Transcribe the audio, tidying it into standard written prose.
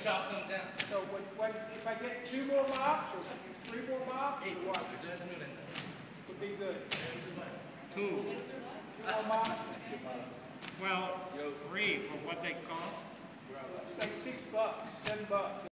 chop some down. So if I get 2 more mops or 3 more mops, or what? Would be good. 2. 2 more mops. Well, 3 for what they cost. Say $6, $7.